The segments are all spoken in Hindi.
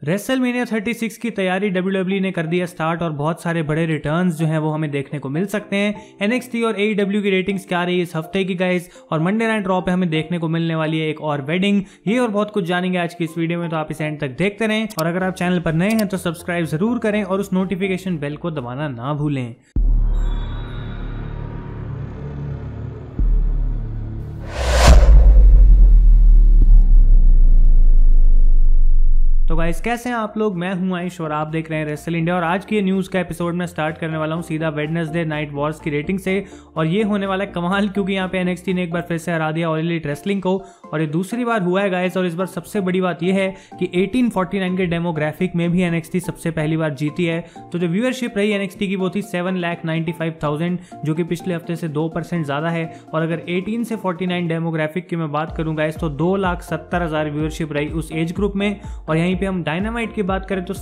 रेसलमेनिया 36 की तैयारी WWE ने कर दिया स्टार्ट और बहुत सारे बड़े रिटर्न्स जो हैं वो हमें देखने को मिल सकते हैं। NXT और AEW की रेटिंग्स क्या रही है इस हफ्ते की गाइस, और मंडे नाइट रॉ पे हमें देखने को मिलने वाली है एक और वेडिंग। ये और बहुत कुछ जानेंगे आज की इस वीडियो में, तो आप इसे एंड तक देखते रहें। और अगर आप चैनल पर नए हैं तो सब्सक्राइब जरूर करें और उस नोटिफिकेशन बेल को दबाना ना भूलें। तो गाइस कैसे हैं आप लोग, मैं हूं आयुष और आप देख रहे हैं रेसल इंडिया। और आज की ये न्यूज़ का एपिसोड में स्टार्ट करने वाला हूं सीधा वेडनेसडे नाइट वॉर्स की रेटिंग से। और ये होने वाला है कमाल, क्योंकि यहाँ पे NXT ने एक बार फिर से हरा दिया ऑल एलीट रेसलिंग को, और ये दूसरी बार हुआ है गाइस। और इस बार सबसे बड़ी बात यह है कि 1849 के डेमोग्राफिक में भी NXT सबसे पहली बार जीती है। तो जो व्यूअरशिप रही NXT की वो थी 7,95,000, जो कि पिछले हफ्ते से 2% ज्यादा है। और अगर 18 से 49 डेमोग्राफिक की मैं बात करूँ गाइस तो 2,70,000 व्यूअरशिप रही उस एज ग्रुप में। और यहीं पे हम डायनामाइट की बात करें तो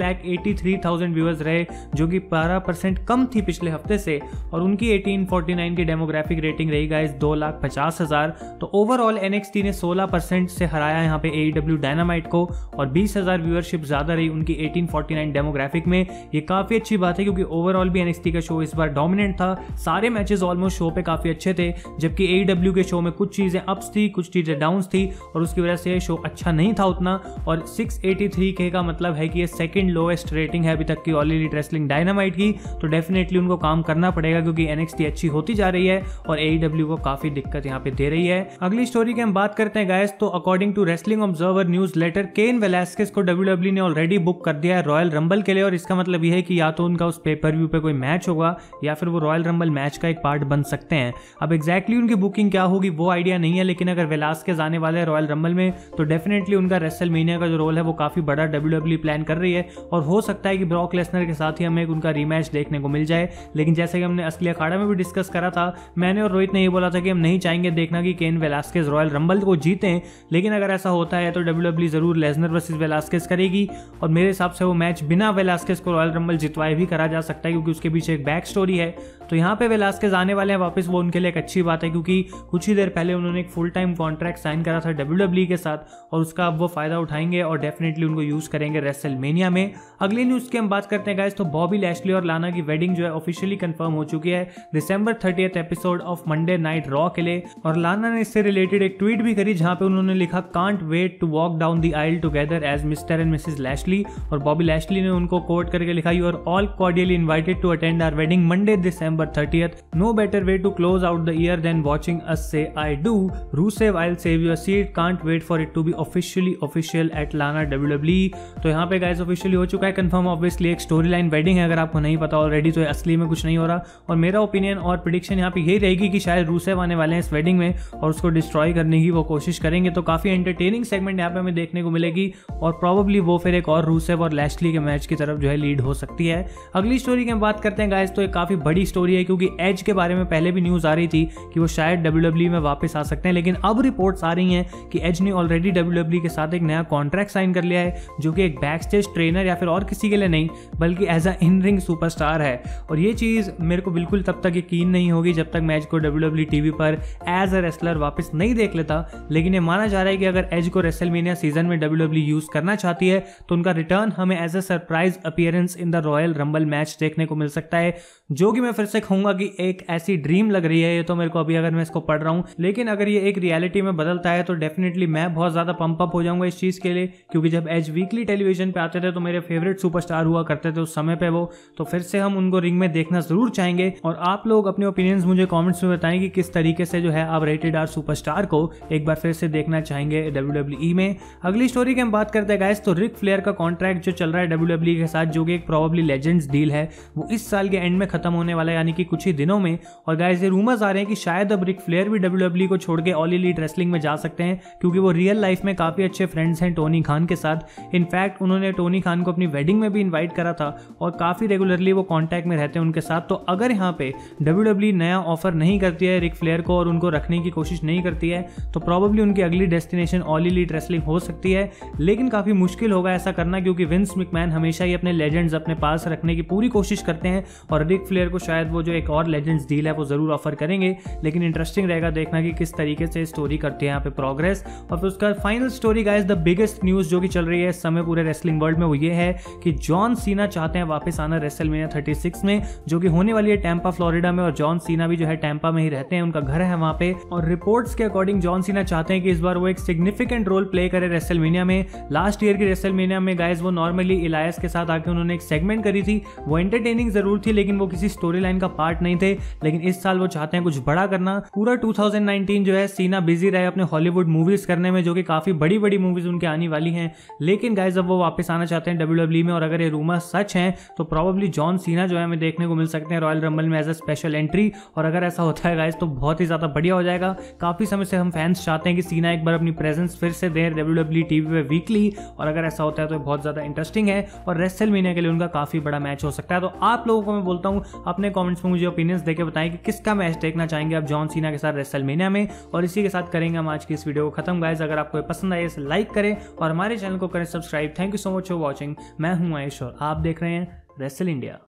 6,83,000 व्यूअर्स रहे, जो कि 12% कम थी पिछले हफ्ते से। और उनकी 1849 की डेमोग्राफिक रेटिंग रही गाइस 2,50,000। तो ओवरऑल NXT ने 16% से हराया यहाँ पे AEW डायनामाइट को, और 20,000 व्यूअरशिप ज्यादा रही उनकी 1849 डेमोग्राफिक में। ये काफी अच्छी बात है क्योंकि ओवरऑल भी NXT का शो इस बार डोमिनेंट था। सारे मैचेस ऑलमोस्ट शो पे काफी अच्छे थे, जबकि AEW के शो में कुछ चीजें अप्स थी, कुछ चीजें डाउन्स थी, और उसकी वजह से शो अच्छा नहीं था उतना। और 683K का मतलब है कि ये सेकंड लोएस्ट रेटिंग है अभी तक की ऑल एलीट रेसलिंग डायनामाइट की। तो डेफिनेटली उनको काम करना पड़ेगा क्योंकि NXT अच्छी होती जा रही है और AEW को काफी दिक्कत यहाँ पे दे रही है। अगली स्टोरी की हम बात करते हैं गाइस, तो according to wrestling observer newsletter, Cain Velasquez को WWE ने ऑलरेडी बुक कर दिया है रॉयल रंबल के लिए। और इसका मतलब यह है कि या तो उनका उस पेपर व्यू पे कोई मैच होगा या फिर वो रॉयल रंबल मैच का एक पार्ट बन सकते हैं। अब एग्जैक्टली उनकी बुकिंग क्या होगी वो आइडिया नहीं है, लेकिन अगर वेलास्केस आने वाले हैं रॉयल रंबल में तो डेफिनेटली उनका रेसलमेनिया का जो रोल है वो काफी बड़ा WWE प्लान कर रही है। और हो सकता है कि ब्रॉक लेसनर के साथ ही हमें उनका रीमैच देखने को मिल जाए। लेकिन जैसे कि हमने असली अखाड़ा में भी डिस्कस करा था, मैंने और रोहित ने ये बोला था कि हम नहीं चाहेंगे देखना कि केन वेलास्केस रॉयल रंबल को जीतें। लेकिन अगर ऐसा होता है तो WWE जरूर लेसनर वर्सेस वेलास्केस करेगी, और मेरे हिसाब से वो मैच बिना वेलास्केस को रॉयल रंबल जितवाए भी करा जा सकता है क्योंकि उसके पीछे एक बैक स्टोरी है। तो यहाँ पे वेलास्केस आने वाले हैं वापस, वो उनके लिए एक अच्छी बात है क्योंकि कुछ ही देर पहले उन्होंने एक फुल टाइम कॉन्ट्रैक्ट साइन करा था WWE के साथ, और उसका अब वो फायदा उठाएंगे और डेफिनेटली उनको यूज करेंगे रेसलमेनिया में। अगली न्यूज की हम बात करते हैं गाइस, तो बॉबी लैशली और लाना की वेडिंग जो है ऑफिशियली कंफर्म हो चुकी है December 30th episode of Monday night Raw के लिए। और लाना ने इससे रिलेटेड एक ट्वीट भी करी जहां पे उन्होंने लिखा can't wait to walk down the aisle together as mister and missus Lashley. और बॉबी लैशली ने उनको कोट करके लिखा, you are all cordially invited to attend our wedding Monday December 30th. No better way to close out the year than watching us say I do. Rusev, I'll save you a seat. Can't wait for it to be officially official at Lana WWE. तो यहाँ पे गाइस ऑफिशियली हो चुका है कंफर्म। ऑब्वियसली एक स्टोरी लाइन वेडिंग है, अगर आपको नहीं पता ऑलरेडी तो असली में कुछ नहीं हो रहा। और मेरा ओपिनियन और प्रेडिक्शन यहाँ पे यही रहेगी कि शायद रूसेव आने वाले हैं इस वेडिंग में और उसको डिस्ट्रॉय करने की वो कोशिश करेंगे। तो काफी एंटरटेनिंग सेगमेंट यहाँ पे हमें देखने को मिलेगी, और प्रोबेबली वो फिर एक और रूसेव और लैशली के मैच की तरफ जो है लीड हो सकती है। अगली स्टोरी की हम बात करते हैं गाइस, तो एक काफी बड़ी स्टोरी है क्योंकि एज के बारे में पहले भी न्यूज आ रही थी कि वो शायद WWE में वापस आ सकते हैं। लेकिन अब रिपोर्ट्स आ रही हैं कि एज ने ऑलरेडी WWE के साथ एक नया कॉन्ट्रैक्ट साइन कर लिया है, जो कि एक बैक स्टेज ट्रेनर या फिर और किसी के लिए नहीं बल्कि as a in ring superstar है। और ये चीज मेरे को बिल्कुल तब तक यकीन नहीं होगी जब तक मैं एज को WWE टीवी पर एज अ रेसलर वापस नहीं देख लेता। लेकिन ये माना जा रहा है कि अगर एज को रेसलमेनिया सीजन में WWE यूज करना चाहती है तो उनका रिटर्न हमें as a surprise appearance in the Royal Rumble match देखने को मिल सकता है, जो कि मैं फिर से कहूंगा कि एक ऐसी ड्रीम लग रही है ये तो मेरे को अभी, अगर मैं इसको पढ़ रहा हूँ। लेकिन अगर ये एक रियलिटी में बदलता है तो डेफिनेटली मैं बहुत ज्यादा पंप अप हो जाऊंगा इस चीज के लिए, क्योंकि जब एज वीकली टेलीविजन पे आते थे तो मेरे फेवरेट सुपरस्टार हुआ करते थे उस समय पे वो, तो फिर से हम उनको रिंग में देखना जरूर चाहेंगे। और आप लोग अपने ओपिनियंस मुझे कमेंट्स में बताएं कि किस तरीके से जो है आप रेटेड आर सुपरस्टार को एक बार फिर से देखना चाहेंगे WWE में। अगली स्टोरी की हम बात करते हैं गाइस, तो रिक फ्लेयर का कॉन्ट्रैक्ट जो चल रहा है WWE के साथ, जो कि एक प्रोबेबली लेजेंड्स डील है, वो इस साल के एंड में खत्म होने वाला है, यानी कि कुछ ही दिनों में। और गाइस ये रूमर्स आ रहे हैं कि शायद अब रिक फ्लेयर भी WWE को छोड़ के ऑल एलीट रेसलिंग में जा सकते हैं, क्योंकि वो रियल लाइफ में काफी अच्छे फ्रेंड्स हैं टोनी खान के साथ। इनफैक्ट उन्होंने टोनी खान को अपनी वेडिंग में भी इनवाइट करा था और काफी रेगुलरली वो कांटेक्ट में रहते हैं उनके साथ। तो अगर यहाँ पे WWE नया ऑफर नहीं करती है रिक फ्लेयर को और उनको रखने की कोशिश नहीं करती है तो प्रोबेबली उनकी अगली डेस्टिनेशन ऑल एलीट रेसलिंग हो सकती है। लेकिन काफी मुश्किल होगा ऐसा करना, क्योंकि विंस मैकमैन हमेशा ही अपने लेजेंड्स अपने पास रखने की पूरी कोशिश करते हैं और रिक फ्लेयर को शायद वो वो जो एक और लेजेंड्स डील है वो जरूर ऑफर करेंगे, लेकिन इंटरेस्टिंग रहेगा देखना कि किस तरीके से स्टोरी करते हैं यहाँ पे प्रोग्रेस। और फिर उसका final story guys, the biggest news जो कि चल रही है इस समय पूरे रेसलिंग वर्ल्ड में, वो ये है कि जॉन सीना चाहते हैं वापस आना रेसलमेनिया 36 में, जो कि होने वाली है टैंपा फ्लोरिडा में। और जॉन सीना भी जो है टैंपा में ही रहते हैं, उनका घर है वहां पे। और रिपोर्ट्स के अकॉर्डिंग जॉन सीना चाहते हैं कि इस बार वो एक सिग्निफिकेंट रोल प्ले करे रेसलमेनिया में। लास्ट ईयर की रेसलमेनिया में गाइस वो नॉर्मली इलायस के साथ आके उन्होंने एक सेगमेंट करी थी, वो एंटरटेनिंग जरूर थी लेकिन वो किसी स्टोरी लाइन का पार्ट नहीं थे। लेकिन इस साल वो चाहते हैं कुछ बड़ा करना। पूरा 2019 जो है सीना बिजी रहे अपने हॉलीवुड मूवीज करने में, जो कि काफी बड़ी बड़ी मूवीज उनके आने वाली हैं। लेकिन गाइस अब वो वापस आना चाहते हैं WWE में, और अगर ये रूमर सच हैं तो प्रोबेबली जॉन सीना जो है हमें देखने को मिल सकते हैं रॉयल रंबल में एज अ स्पेशल एंट्री। और अगर ऐसा होता है गाइस तो बहुत ही ज्यादा बढ़िया हो जाएगा। काफी समय से हम फैंस चाहते हैं कि सीना एक बार अपनी प्रेजेंस फिर से दें WWE टीवी पे वीकली, और अगर ऐसा होता है तो बहुत ज्यादा इंटरेस्टिंग है और रेसलमेनिया के लिए उनका काफी बड़ा मैच हो सकता है। तो आप लोगों को मैं बोलता हूं अपने कमेंट्स में मुझे ओपिनियंस देके बताएं कि किसका मैच देखना चाहेंगे आप जॉन सीना के साथ रेसलमेनिया में। और इसी के साथ करेंगे हम आज की इस वीडियो को खत्म गाइस। अगर आपको पसंद आए इसे लाइक करें और हमारे चैनल को करें subscribe. Thank you so much for watching. मैं हूं आयुष और आप देख रहे हैं रेसल इंडिया।